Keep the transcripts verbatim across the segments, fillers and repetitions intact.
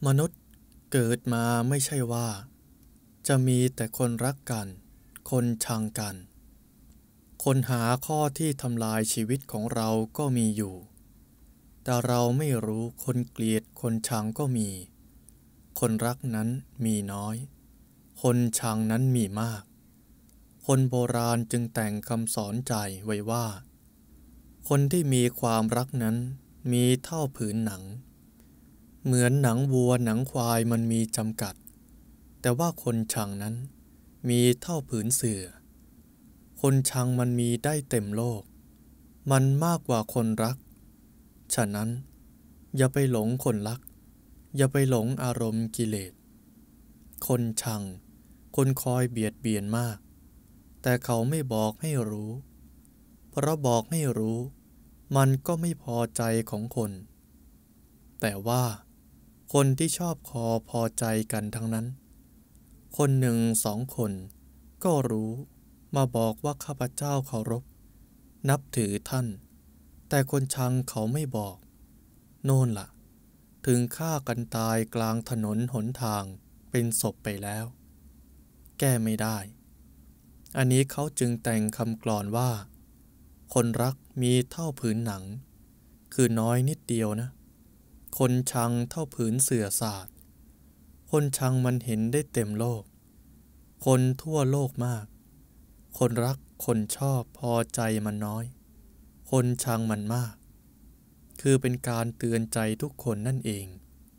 มนุษย์เกิดมาไม่ใช่ว่าจะมีแต่คนรักกันคนชังกันคนหาข้อที่ทำลายชีวิตของเราก็มีอยู่แต่เราไม่รู้คนเกลียดคนชังก็มีคนรักนั้นมีน้อยคนชังนั้นมีมากคนโบราณจึงแต่งคำสอนใจไว้ว่าคนที่มีความรักนั้นมีเท่าผืนหนังเหมือนหนังวัวหนังควายมันมีจำกัดแต่ว่าคนชังนั้นมีเท่าผืนเสื่อคนชังมันมีได้เต็มโลกมันมากกว่าคนรักฉะนั้นอย่าไปหลงคนรักอย่าไปหลงอารมณ์กิเลสคนชังคนคอยเบียดเบียนมากแต่เขาไม่บอกให้รู้เพราะบอกให้รู้มันก็ไม่พอใจของคนแต่ว่าคนที่ชอบคอพอใจกันทั้งนั้นคนหนึ่งสองคนก็รู้มาบอกว่าข้าพเจ้าเคารพนับถือท่านแต่คนชังเขาไม่บอกโน่นล่ะถึงฆ่ากันตายกลางถนนหนทางเป็นศพไปแล้วแก้ไม่ได้อันนี้เขาจึงแต่งคำกลอนว่าคนรักมีเท่าผืนหนังคือน้อยนิดเดียวนะคนชังเท่าผืนเสื่อสาดคนชังมันเห็นได้เต็มโลกคนทั่วโลกมากคนรักคนชอบพอใจมันน้อยคนชังมันมากคือเป็นการเตือนใจทุกคนนั่นเอง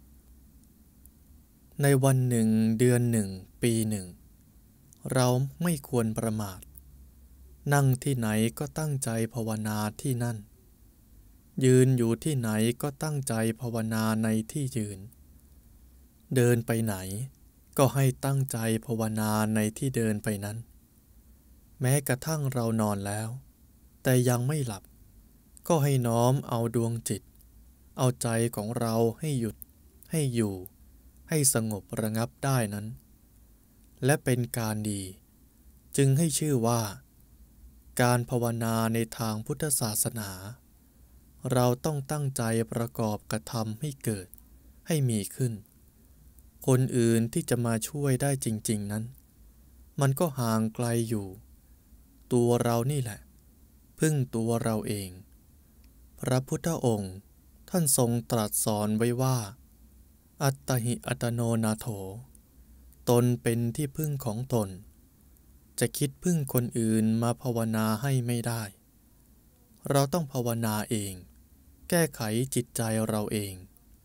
ในวันหนึ่งเดือนหนึ่งปีหนึ่งเราไม่ควรประมาทนั่งที่ไหนก็ตั้งใจภาวนาที่นั่นยืนอยู่ที่ไหนก็ตั้งใจภาวนาในที่ยืนเดินไปไหนก็ให้ตั้งใจภาวนาในที่เดินไปนั้นแม้กระทั่งเรานอนแล้วแต่ยังไม่หลับก็ให้น้อมเอาดวงจิตเอาใจของเราให้หยุดให้อยู่ให้สงบระงับได้นั้นและเป็นการดีจึงให้ชื่อว่าการภาวนาในทางพุทธศาสนาเราต้องตั้งใจประกอบกระทำให้เกิดให้มีขึ้นคนอื่นที่จะมาช่วยได้จริงๆนั้นมันก็ห่างไกลอยู่ตัวเรานี่แหละพึ่งตัวเราเองพระพุทธองค์ท่านทรงตรัสสอนไว้ว่าอัตตหิอัตโนนาโถตนเป็นที่พึ่งของตนจะคิดพึ่งคนอื่นมาภาวนาให้ไม่ได้เราต้องภาวนาเองแก้ไขจิตใจเราเอง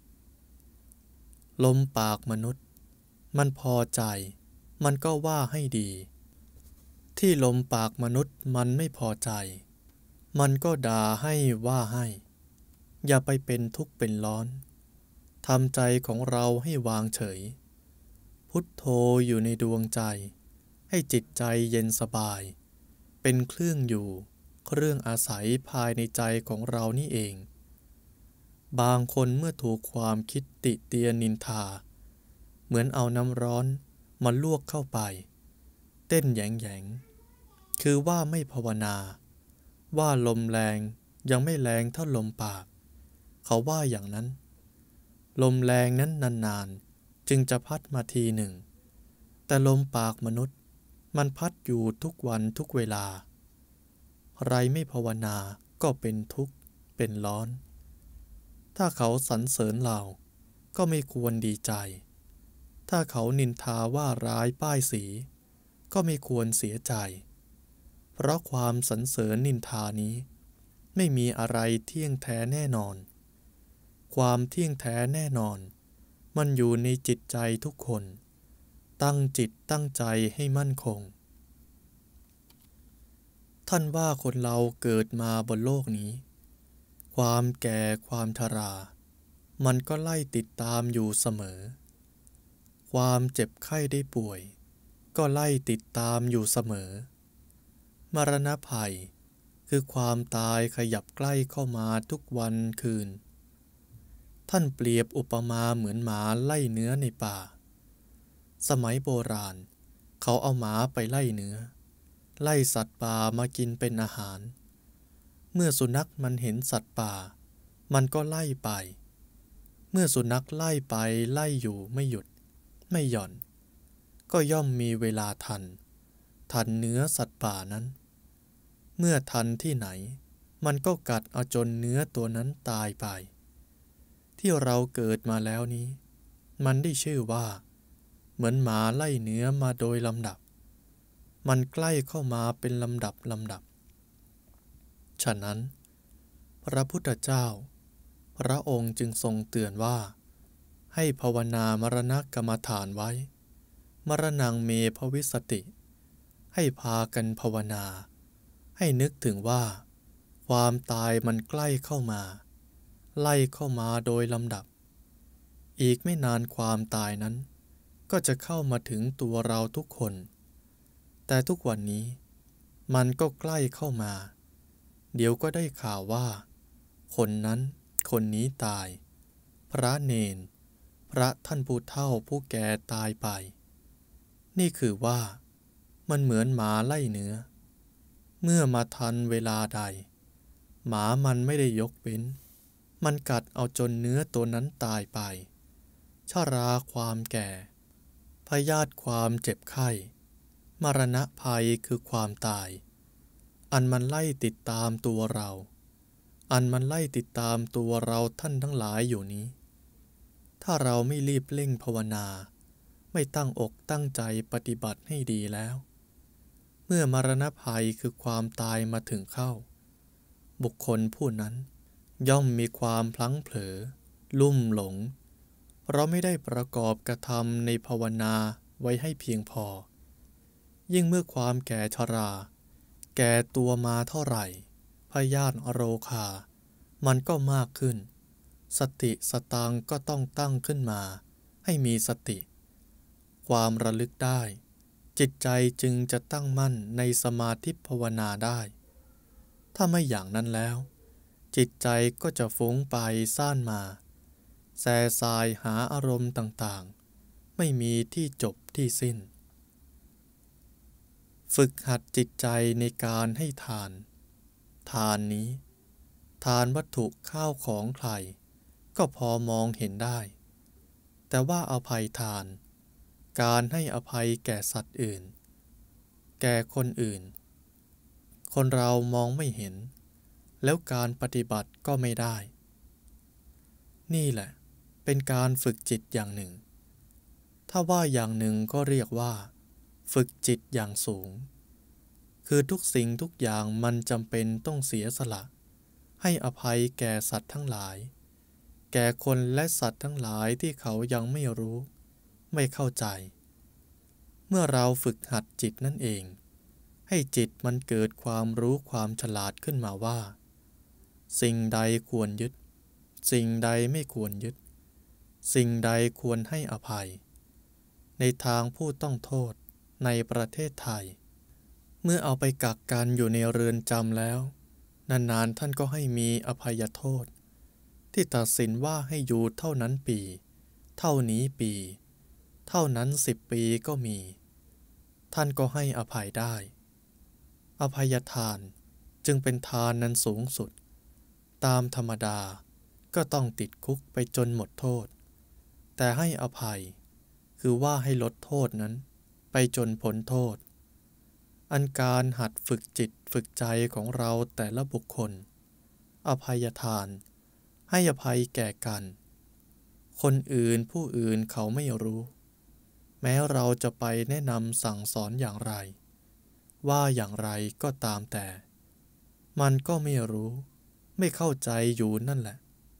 ลมปากมนุษย์มันพอใจมันก็ว่าให้ดีที่ลมปากมนุษย์มันไม่พอใจมันก็ด่าให้ว่าให้อย่าไปเป็นทุกข์เป็นร้อนทำใจของเราให้วางเฉยพุทโธอยู่ในดวงใจให้จิตใจเย็นสบายเป็นเครื่องอยู่เครื่องอาศัยภายในใจของเรานี่เองบางคนเมื่อถูกความคิดติเตียนนินทาเหมือนเอาน้ำร้อนมาลวกเข้าไปเต้นแยงแยงคือว่าไม่ภาวนาว่าลมแรงยังไม่แรงเท่าลมปากเขาว่าอย่างนั้นลมแรงนั้นนานๆจึงจะพัดมาทีหนึ่งแต่ลมปากมนุษย์มันพัดอยู่ทุกวันทุกเวลาใครไม่ภาวนาก็เป็นทุกข์เป็นร้อนถ้าเขาสรรเสริญเราก็ไม่ควรดีใจถ้าเขานินทาว่าร้ายป้ายสีก็ไม่ควรเสียใจเพราะความสรรเสริญนินทานี้ไม่มีอะไรเที่ยงแท้แน่นอนความเที่ยงแท้แน่นอนมันอยู่ในจิตใจทุกคนตั้งจิตตั้งใจให้มั่นคงท่านว่าคนเราเกิดมาบนโลกนี้ความแก่ความชรามันก็ไล่ติดตามอยู่เสมอความเจ็บไข้ได้ป่วยก็ไล่ติดตามอยู่เสมอมรณภัยคือความตายขยับใกล้เข้ามาทุกวันคืนท่านเปรียบอุปมาเหมือนหมาไล่เนื้อในป่าสมัยโบราณเขาเอาหมาไปไล่เนื้อไล่สัตว์ป่ามากินเป็นอาหารเมื่อสุนัขมันเห็นสัตว์ป่ามันก็ไล่ไปเมื่อสุนัขไล่ไปไล่อยู่ไม่หยุดไม่หย่อนก็ย่อมมีเวลาทันทันเนื้อสัตว์ป่านั้นเมื่อทันที่ไหนมันก็กัดเอาจนเนื้อตัวนั้นตายไปที่เราเกิดมาแล้วนี้มันได้ชื่อว่าเหมือนหมาไล่เนื้อมาโดยลำดับมันใกล้เข้ามาเป็นลำดับลำดับฉะนั้นพระพุทธเจ้าพระองค์จึงทรงเตือนว่าให้ภาวนามรณกรรมฐานไว้มรณังเมภวิสติให้พากันภาวนาให้นึกถึงว่าความตายมันใกล้เข้ามาไล่เข้ามาโดยลำดับอีกไม่นานความตายนั้นก็จะเข้ามาถึงตัวเราทุกคนแต่ทุกวันนี้มันก็ใกล้เข้ามาเดี๋ยวก็ได้ข่าวว่าคนนั้นคนนี้ตายพระเนนพระท่านผู้เฒ่าผู้แก่ตายไปนี่คือว่ามันเหมือนหมาไล่เนื้อเมื่อมาทันเวลาใดหมามันไม่ได้ยกเว้นมันกัดเอาจนเนื้อตัวนั้นตายไปชราความแก่พยาธิความเจ็บไข้มรณะภัยคือความตายอันมันไล่ติดตามตัวเราอันมันไล่ติดตามตัวเราท่านทั้งหลายอยู่นี้ถ้าเราไม่รีบเร่งภาวนาไม่ตั้งอกตั้งใจปฏิบัติให้ดีแล้วเมื่อมรณะภัยคือความตายมาถึงเข้าบุคคลผู้นั้นย่อมมีความพลั้งเผลอลุ่มหลงเพราะไม่ได้ประกอบกระทำในภาวนาไว้ให้เพียงพอยิ่งเมื่อความแก่ชราแก่ตัวมาเท่าไหร่พยาธิโรคามันก็มากขึ้นสติสตังก็ต้องตั้งขึ้นมาให้มีสติความระลึกได้จิตใจจึงจะตั้งมั่นในสมาธิภาวนาได้ถ้าไม่อย่างนั้นแล้วจิตใจก็จะฟุ้งไปซ่านมาแส่สายหาอารมณ์ต่างๆไม่มีที่จบที่สิ้นฝึกหัดจิตใจในการให้ทานทานนี้ทานวัตถุข้าวของใครก็พอมองเห็นได้แต่ว่าอภัยทานการให้อภัยแก่สัตว์อื่นแก่คนอื่นคนเรามองไม่เห็นแล้วการปฏิบัติก็ไม่ได้นี่แหละเป็นการฝึกจิตอย่างหนึ่งถ้าว่าอย่างหนึ่งก็เรียกว่าฝึกจิตอย่างสูงคือทุกสิ่งทุกอย่างมันจำเป็นต้องเสียสละให้อภัยแก่สัตว์ทั้งหลายแก่คนและสัตว์ทั้งหลายที่เขายังไม่รู้ไม่เข้าใจเมื่อเราฝึกหัดจิตนั่นเองให้จิตมันเกิดความรู้ความฉลาดขึ้นมาว่าสิ่งใดควรยึดสิ่งใดไม่ควรยึดสิ่งใดควรให้อภัยในทางผู้ต้องโทษในประเทศไทยเมื่อเอาไปกักกันอยู่ในเรือนจำแล้วนานๆท่านก็ให้มีอภัยโทษที่ตัดสินว่าให้อยู่เท่านั้นปีเท่านี้ปีเท่านั้นสิบปีก็มีท่านก็ให้อภัยได้อภัยทานจึงเป็นทานนั้นสูงสุดตามธรรมดาก็ต้องติดคุกไปจนหมดโทษแต่ให้อภัยคือว่าให้ลดโทษนั้นไปจนพ้นโทษอันการหัดฝึกจิตฝึกใจของเราแต่ละบุคคลอภัยทานให้อภัยแก่กันคนอื่นผู้อื่นเขาไม่รู้แม้เราจะไปแนะนำสั่งสอนอย่างไรว่าอย่างไรก็ตามแต่มันก็ไม่รู้ไม่เข้าใจอยู่นั่นแหละ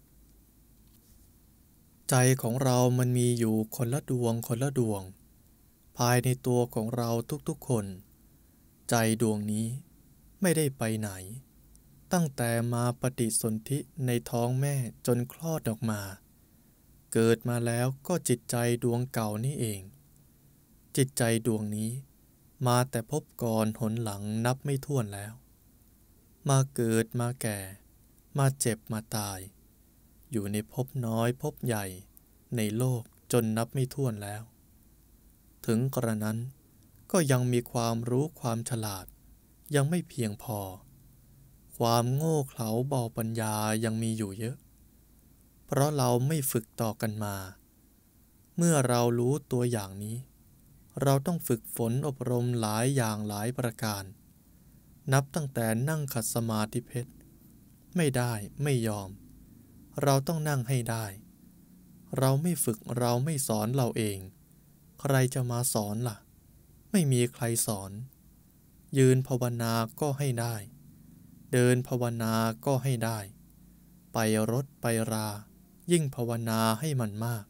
ใจของเรามันมีอยู่คนละดวงคนละดวงภายในตัวของเราทุกๆคนใจดวงนี้ไม่ได้ไปไหนตั้งแต่มาปฏิสนธิในท้องแม่จนคลอดออกมาเกิดมาแล้วก็จิตใจดวงเก่านี่เองจิตใจดวงนี้มาแต่พบก่อนหนหลังนับไม่ถ้วนแล้วมาเกิดมาแก่มาเจ็บมาตายอยู่ในภพน้อยภพใหญ่ในโลกจนนับไม่ถ้วนแล้วถึงกระนั้นก็ยังมีความรู้ความฉลาดยังไม่เพียงพอความโง่เขลาเบาปัญญายังมีอยู่เยอะเพราะเราไม่ฝึกต่อกันมา เมื่อเรารู้ตัวอย่างนี้เราต้องฝึกฝนอบรมหลายอย่างหลายประการนับตั้งแต่นั่งขัดสมาธิเพชรไม่ได้ไม่ยอมเราต้องนั่งให้ได้เราไม่ฝึกเราไม่สอนเราเองใครจะมาสอนล่ะไม่มีใครสอนยืนภาวนาก็ให้ได้เดินภาวนาก็ให้ได้ไปรถไปรายิ่งภาวนาให้มันมาก